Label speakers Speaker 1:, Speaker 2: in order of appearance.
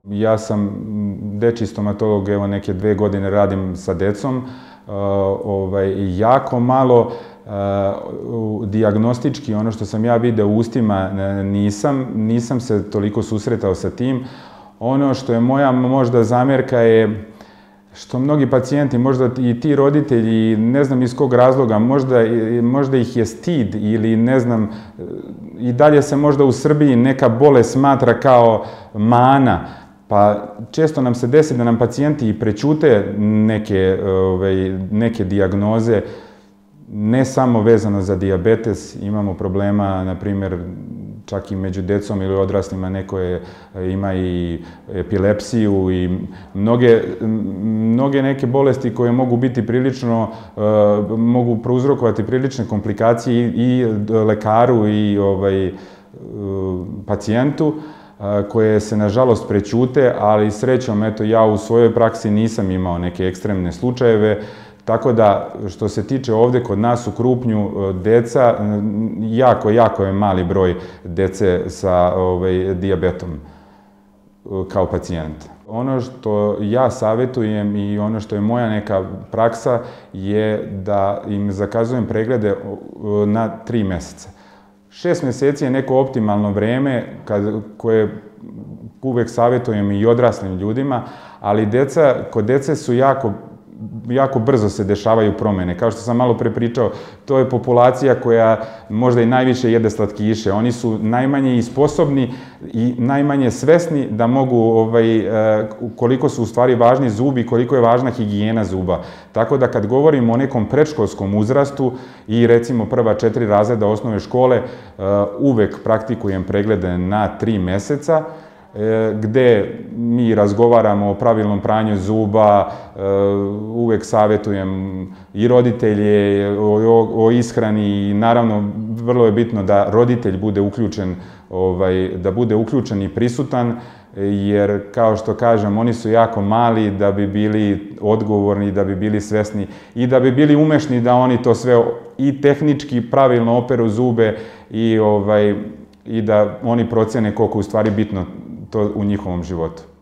Speaker 1: Ja sam dečji stomatolog, evo neke 2 godine radim sa decom. Jako malo dijagnostički, ono što sam ja video u ustima, nisam se toliko susretao sa tim. Ono što je moja možda zamjerka je što mnogi pacijenti, možda i ti roditelji, ne znam iz kog razloga, možda ih je stid ili ne znam, i dalje se možda u Srbiji neka bolest smatra kao mana. Pa često nam se desi da nam pacijenti i prećute neke dijagnoze, ne samo vezano za dijabetes, imamo problema, na primjer, čak i među decom ili odraslima, neko ima i epilepsiju i mnoge neke bolesti koje mogu biti prilično, mogu prouzrokovati prilične komplikacije i lekaru i pacijentu, koje se nažalost prećute, ali srećom, eto, ja u svojoj praksi nisam imao neke ekstremne slučajeve, tako da, što se tiče ovde kod nas u Krupnju, deca, jako je mali broj dece sa dijabetom kao pacijenta. Ono što ja savjetujem i ono što je moja neka praksa je da im zakazujem preglede na 3 meseca. 6 meseci je neko optimalno vreme koje uvek savjetujem i odraslim ljudima, ali kod dece su jako brzo se dešavaju promene. Kao što sam malo pre pričao, to je populacija koja možda i najviše jede slatkiše. Oni su najmanje i sposobni i najmanje svesni da mogu, koliko su u stvari važni zubi, koliko je važna higijena zuba. Tako da kad govorimo o nekom predškolskom uzrastu i recimo prva 4 razreda osnovne škole, uvek praktikujem preglede na 3 meseca, gde mi razgovaramo o pravilnom pranju zuba, uvek savjetujem i roditelje o ishrani i naravno vrlo je bitno da roditelj bude uključen i prisutan, jer kao što kažem, oni su jako mali da bi bili odgovorni, da bi bili svesni i da bi bili umešni da oni to sve i tehnički pravilno operu zube i da oni procene koliko je u stvari bitno to u njihovom životu.